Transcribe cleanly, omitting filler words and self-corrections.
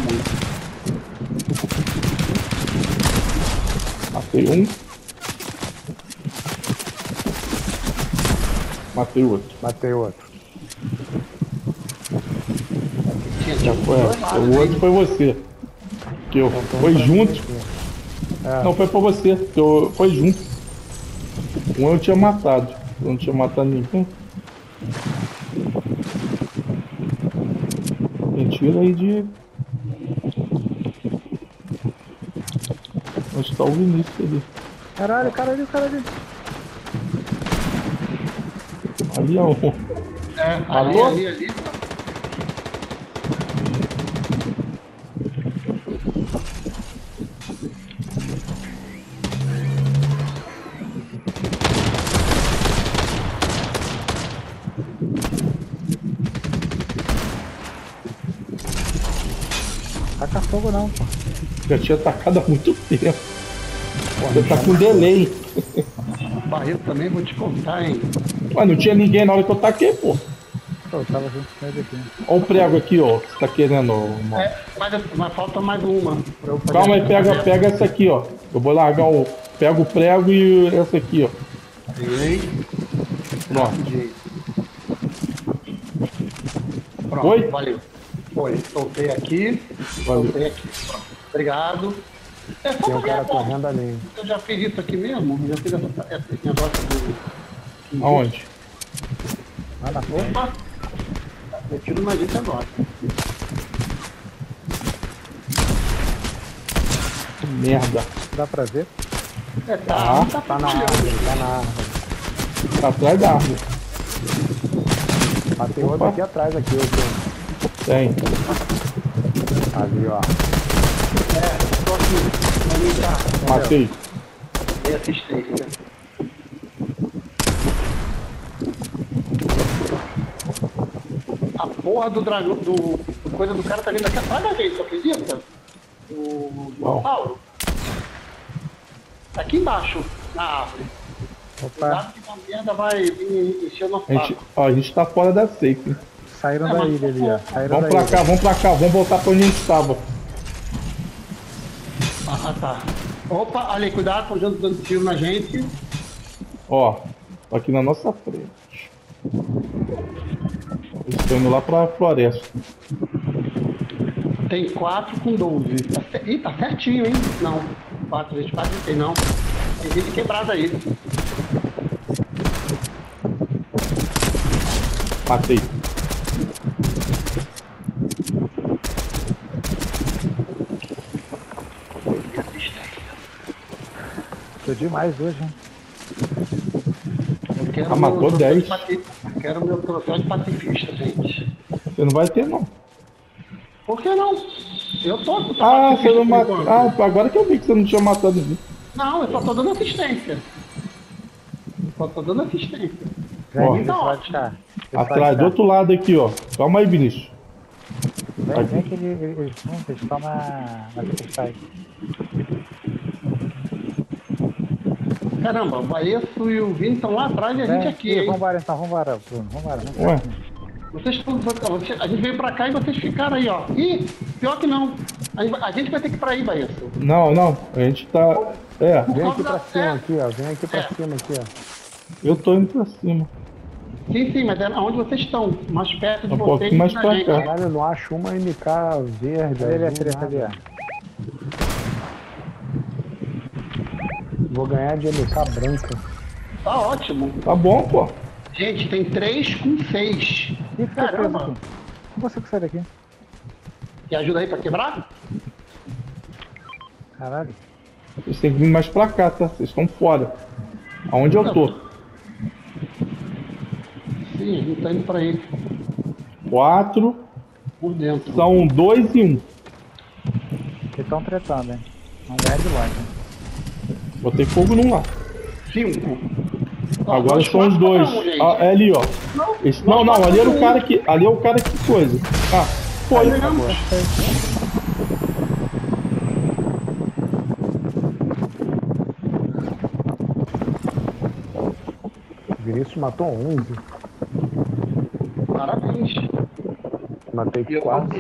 muito. Matei um. Matei o outro. Matei o outro. Tinha O outro foi você. Que eu foi junto. Não, foi pra você. Que eu foi junto. Um eu tinha matado. Eu não tinha matado ninguém. Mentira aí de. Onde está o Vinícius ali? Caralho, caralho, caralho. Ali é um. Ali. Taca fogo não, pô. Já tinha atacado há muito tempo. Você tá com delay. Barreto também, vou te contar, hein? Mas não tinha ninguém na hora que eu taquei, pô. Pô, eu tava junto com ele aqui. Olha o prego aqui, ó. Que você tá querendo, mano. Mas falta mais uma. Pra eu fazer Calma aí, aqui. pega essa aqui, ó. Eu vou largar o. Pega o prego e essa aqui, ó. Pronto. Pronto, Oi? valeu. Foi, soltei aqui. Valeu. Soltei aqui. Pronto. Obrigado. É só Tem um pra cara ganhar ponto. correndo ali. Eu já fiz isso aqui mesmo. Já fiz esse negócio do. Aonde? Lá na frente. Opa! Eu tiro na gente agora. Que merda. Dá pra ver? Tá Tá na árvore, tá na árvore. Tá atrás da árvore. Ah, tem outro aqui atrás, aqui, outro. Tem. Ali, ó. Tô aqui. Ali tá. Matei. Dei assistência. A porra do dragão, do coisa do cara tá vindo aqui atrás da gente, você acredita? O dinossauro. Tá aqui embaixo, na árvore. Opa, Cuidado que a merda vai vir encher o nosso A gente tá fora da safe. Hein? saíram da ilha ali, ó. Saíram Vamos da pra ilha. cá, vamos pra cá. Vamos voltar pra onde a gente tava. Ah, tá. Opa, ali, cuidado, tô dando tiro na gente. Ó, tá aqui na nossa frente. Eles estão indo lá pra floresta. Tem 4 com 12. Ih, tá certinho, hein? Não, 4 vezes 4 não tem não. Tem gente quebrada aí. Matei. Tô demais hoje, hein? Eu quero Matou meu troféu 10. de quero meu troféu de pacifista, gente. Você não vai ter, não. Por que não? Eu tô Ah, você não por matou. enquanto. Ah, agora que eu vi que você não tinha matado ninguém. Não, eu só tô dando assistência. Eu só tô dando assistência. Vem Ó, aqui desse lado de cá. Desse lado Atrás, de do cá. outro lado aqui, ó. Calma aí, Vinícius. Vem que eles estão na tempestade. Caramba, o Baeço e o Vini estão lá atrás e a gente aqui, hein? Vambora então, vambora, Bruno. Vambora. Ué, Vocês estão. A gente veio pra cá e vocês ficaram aí, ó. Ih, pior que não. A gente vai ter que ir pra aí, Baeço. não. A gente tá. É, Vem aqui pra cima, aqui, ó. Vem aqui pra cima, aqui, ó. eu tô indo pra cima. Sim, mas é onde vocês estão. Mais perto de Um vocês pouquinho mais da pra gente. cá. Caralho, eu não acho uma MK verde. Olha ele a treta ali, ó. Vou ganhar de MK branca. Tá ótimo. Tá bom, pô. Gente, tem 3 com 6. Ih, foi preso Caramba. aqui. Como você que sai daqui? Quer ajuda aí pra quebrar? Caralho. Vocês têm que vir mais pra cá, tá? Vocês estão fora. Aonde eu tô? Sim, a gente tá indo pra aí. 4, Por dentro. são 2 e 1. Eles estão tretando, hein? Não ganha de longe, hein? Botei fogo num lá. 5. Agora são os dois. Ah, é ali, ó. Não, ali era o cara que. Ali é o cara que coisa. Ah, foi. O Vinícius matou 11. Parabéns. Matei Eu 4.